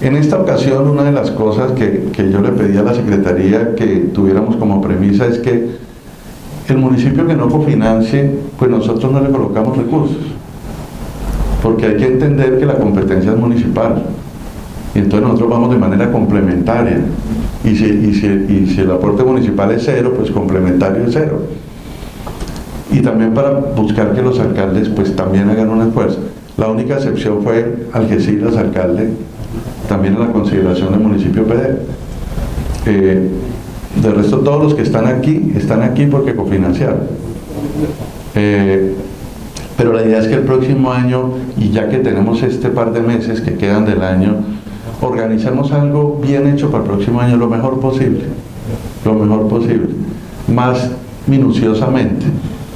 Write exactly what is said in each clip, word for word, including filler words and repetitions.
En esta ocasión, una de las cosas que, que yo le pedí a la Secretaría que tuviéramos como premisa es que el municipio que no cofinancie, pues nosotros no le colocamos recursos, porque hay que entender que la competencia es municipal, y entonces nosotros vamos de manera complementaria, y si, y si, y si el aporte municipal es cero, pues complementario es cero. Y también para buscar que los alcaldes pues también hagan un esfuerzo. La única excepción fue Algeciras, alcalde, también en la consideración del municipio P D. Eh, de resto, todos los que están aquí, están aquí porque cofinanciaron. Eh, pero la idea es que el próximo año, y ya que tenemos este par de meses que quedan del año, organizamos algo bien hecho para el próximo año lo mejor posible, lo mejor posible, más minuciosamente.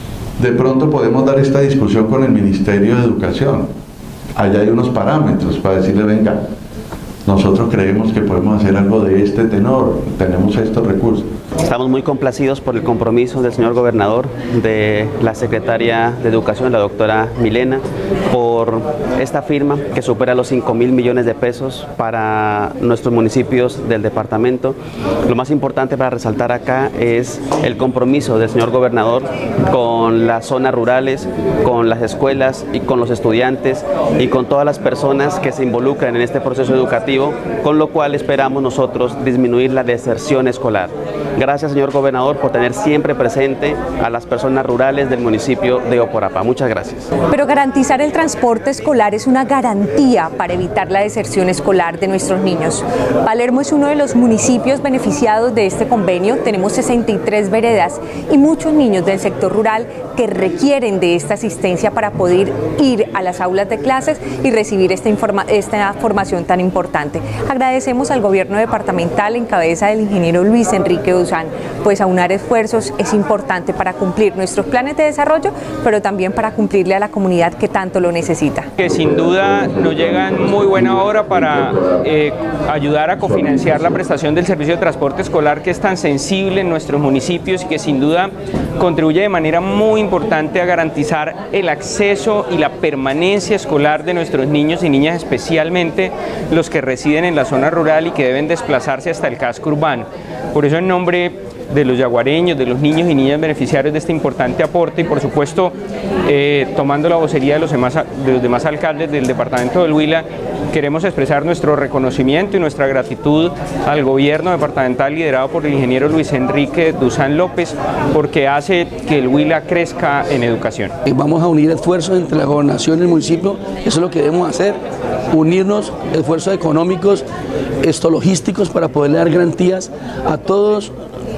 De pronto podemos dar esta discusión con el Ministerio de Educación. Allá hay unos parámetros para decirle, venga, nosotros creemos que podemos hacer algo de este tenor, tenemos estos recursos. Estamos muy complacidos por el compromiso del señor gobernador, de la secretaria de Educación, la doctora Milena, por esta firma que supera los cinco mil millones de pesos para nuestros municipios del departamento. Lo más importante para resaltar acá es el compromiso del señor gobernador con las zonas rurales, con las escuelas y con los estudiantes y con todas las personas que se involucran en este proceso educativo, con lo cual esperamos nosotros disminuir la deserción escolar. Gracias, señor gobernador, por tener siempre presente a las personas rurales del municipio de Oporapá. Muchas gracias. Pero garantizar el transporte escolar es una garantía para evitar la deserción escolar de nuestros niños. Palermo es uno de los municipios beneficiados de este convenio. Tenemos sesenta y tres veredas y muchos niños del sector rural que requieren de esta asistencia para poder ir a las aulas de clases y recibir esta, informa esta formación tan importante. Agradecemos al gobierno departamental en cabeza del ingeniero Luis Enrique Duzán, pues aunar esfuerzos es importante para cumplir nuestros planes de desarrollo, pero también para cumplirle a la comunidad que tanto lo necesita. Que sin duda nos llega en muy buena hora para eh, ayudar a cofinanciar la prestación del servicio de transporte escolar, que es tan sensible en nuestros municipios y que sin duda contribuye de manera muy importante a garantizar el acceso y la permanencia escolar de nuestros niños y niñas, especialmente los que residen en la zona rural y que deben desplazarse hasta el casco urbano. Por eso, en nombre de los yaguareños, de los niños y niñas beneficiarios de este importante aporte y por supuesto eh, tomando la vocería de los, demás, de los demás alcaldes del departamento del Huila, queremos expresar nuestro reconocimiento y nuestra gratitud al gobierno departamental liderado por el ingeniero Luis Enrique Duzán López, porque hace que el Huila crezca en educación. Vamos a unir esfuerzos entre la gobernación y el municipio, eso es lo que debemos hacer, unirnos, esfuerzos económicos, esto logísticos para poderle dar garantías a todos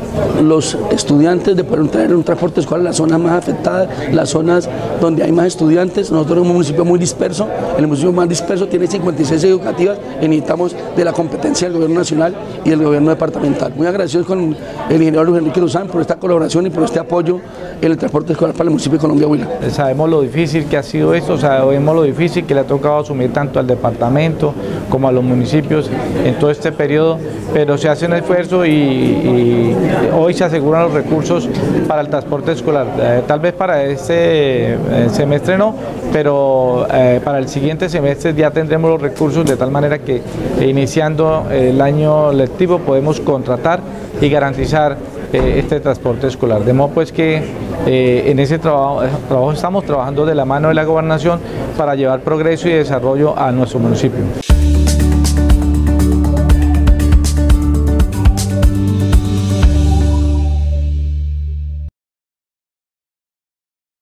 los estudiantes de poder traer un transporte escolar a las zonas más afectadas, las zonas donde hay más estudiantes. Nosotros somos un municipio muy disperso, el municipio más disperso tiene cincuenta y seis educativas y necesitamos de la competencia del gobierno nacional y del gobierno departamental. Muy agradecidos con el ingeniero Luis Enrique Duzán por esta colaboración y por este apoyo en el transporte escolar para el municipio de Colombia Huila. Sabemos lo difícil que ha sido esto, sabemos lo difícil que le ha tocado asumir tanto al departamento como a los municipios en todo este periodo, pero se hace un esfuerzo y, y hoy se aseguran los recursos para el transporte escolar. Eh, tal vez para este eh, semestre no, pero eh, para el siguiente semestre ya tendremos los recursos de tal manera que eh, iniciando el año lectivo podemos contratar y garantizar eh, este transporte escolar. De modo pues que eh, en ese trabajo, trabajo estamos trabajando de la mano de la gobernación para llevar progreso y desarrollo a nuestro municipio.